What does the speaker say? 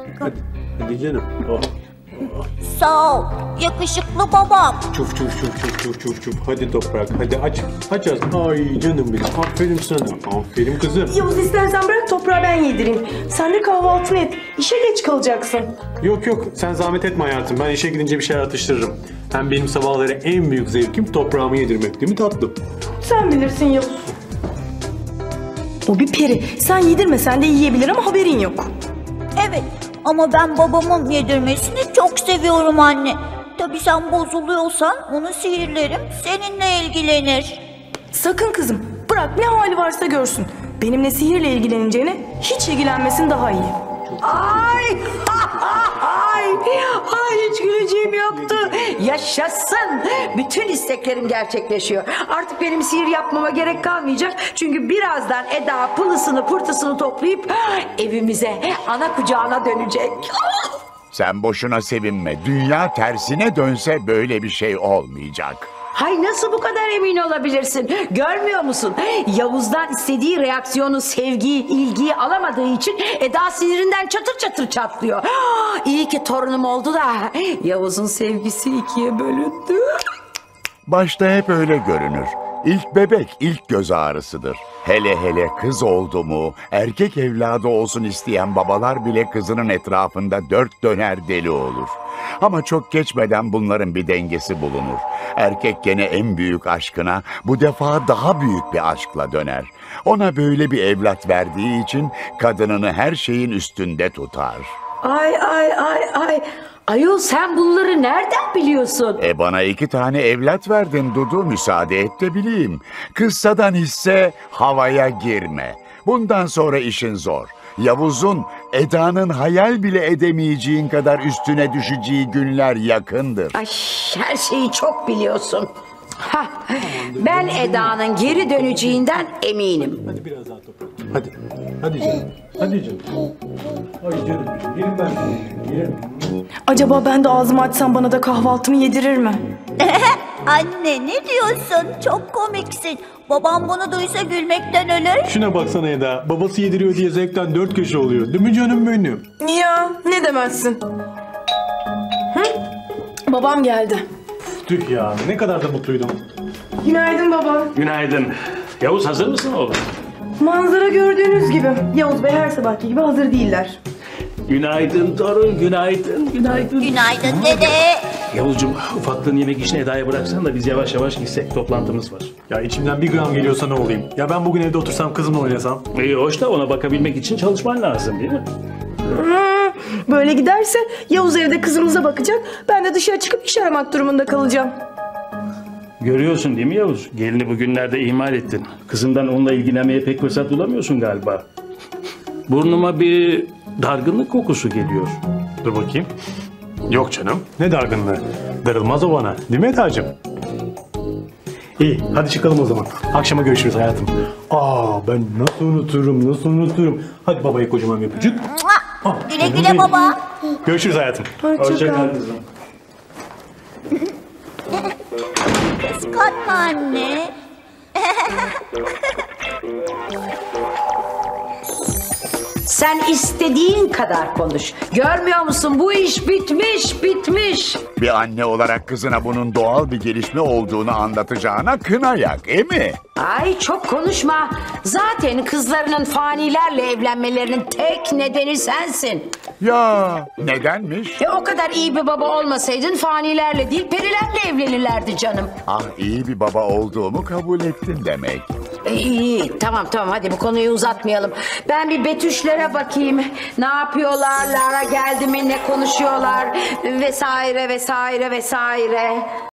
Hadi canım. Oh. Sağ ol, yakışıklı babam. Çuf çuf çuf çuf çuf çuf çuf. Hadi toprak, hadi aç. Aç ağzını. Ay canım benim. Aferin sana. Aferin kızım. Yavuz istersen bırak toprağı ben yedireyim. Sen de kahvaltını et. İşe geç kalacaksın. Yok yok, sen zahmet etme hayatım. Ben işe gidince bir şeyler atıştırırım. Hem benim sabahları en büyük zevkim toprağımı yedirmek, değil mi tatlım? Sen bilirsin Yavuz. O bir peri. Sen yedirmesen de yiyebilir ama haberin yok. Evet, ama ben babamın yedirmesini çok seviyorum anne. Tabii sen bozuluyorsan onu sihirlerim, seninle ilgilenir. Sakın kızım. Bırak ne hali varsa görsün. Benimle sihirle ilgileneceğine hiç ilgilenmesin daha iyi. Ay, hiç güleceğim yoktu. Yaşasın. Bütün isteklerim gerçekleşiyor. Artık benim sihir yapmama gerek kalmayacak. Çünkü birazdan Eda pılısını pırtısını toplayıp evimize, ana kucağına dönecek. Sen boşuna sevinme. Dünya tersine dönse böyle bir şey olmayacak. Hay nasıl bu kadar emin olabilirsin? Görmüyor musun? Yavuz'dan istediği reaksiyonu, sevgiyi, ilgiyi alamadığı için Eda sinirinden çatır çatır çatlıyor. İyi ki torunum oldu da Yavuz'un sevgisi ikiye bölündü. Başta hep öyle görünür. İlk bebek ilk göz ağrısıdır. Hele hele kız oldu mu, erkek evladı olsun isteyen babalar bile kızının etrafında dört döner deli olur. Ama çok geçmeden bunların bir dengesi bulunur. Erkek gene en büyük aşkına, bu defa daha büyük bir aşkla döner. Ona böyle bir evlat verdiği için kadınını her şeyin üstünde tutar. Ay. Ayol sen bunları nereden biliyorsun? Bana 2 tane evlat verdin Dudu, müsaade et de bileyim. Kıssadan hisse havaya girme. Bundan sonra işin zor. Yavuz'un, Eda'nın hayal bile edemeyeceğin kadar üstüne düşeceği günler yakındır. Ay her şeyi çok biliyorsun. Hah, ben Eda'nın geri döneceğinden eminim. Hadi biraz daha toprak. Hadi. Hadi canım. Hadi canım. Ay canım benim. Yerim ben seni. Yerim. Acaba ben de ağzımı açsam bana da kahvaltımı yedirir mi? Anne ne diyorsun? Çok komiksin. Babam bunu duysa gülmekten ölür. Şuna baksana Eda. Babası yediriyor diye zevkten 4 köşe oluyor. Değil mi canım benim? Ya ne demezsin? Hı? Babam geldi. Tüh ya. Ne kadar da mutluydum. Günaydın baba. Günaydın. Yavuz hazır mısın oğlum? Manzara gördüğünüz gibi. Yavuz Bey her sabahki gibi hazır değiller. Günaydın torun, günaydın. Günaydın dede. Yavuzcuğum ufaklığın yemek işini Eda'ya bıraksan da biz yavaş yavaş gitsek, toplantımız var. Ya içimden bir gram geliyorsa ne olayım? Ya ben bugün evde otursam kızımla oynasam? İyi hoş da ona bakabilmek için çalışman lazım değil mi? Böyle giderse Yavuz evde kızımıza bakacak. Ben de dışarı çıkıp iş aramak durumunda kalacağım. Görüyorsun değil mi Yavuz? Gelini bugünlerde ihmal ettin. Kızından onunla ilgilenmeye pek fırsat bulamıyorsun galiba. Burnuma bir dargınlık kokusu geliyor. Dur bakayım. Yok canım. Ne dargınlığı. Darılmaz o bana. Değil mi Eda'cığım? İyi. Hadi çıkalım o zaman. Akşama görüşürüz hayatım. Ben nasıl unuturum. Hadi babaya kocaman bir öpücük. Güle güle baba. Görüşürüz hayatım. Hoşça kal kızım. Kıskanma anne. Sen istediğin kadar konuş. Görmüyor musun bu iş bitmiş. Bir anne olarak kızına bunun doğal bir gelişme olduğunu anlatacağına kına yak, mi? Ay çok konuşma. Zaten kızlarının fanilerle evlenmelerinin tek nedeni sensin. Ya nedenmiş? O kadar iyi bir baba olmasaydın fanilerle değil perilerle evlenirlerdi canım. İyi bir baba olduğumu kabul ettin demek. İyi tamam hadi bu konuyu uzatmayalım. Ben bir Betüşlere bakayım. Ne yapıyorlar? Lara geldi mi? Ne konuşuyorlar? Vesaire.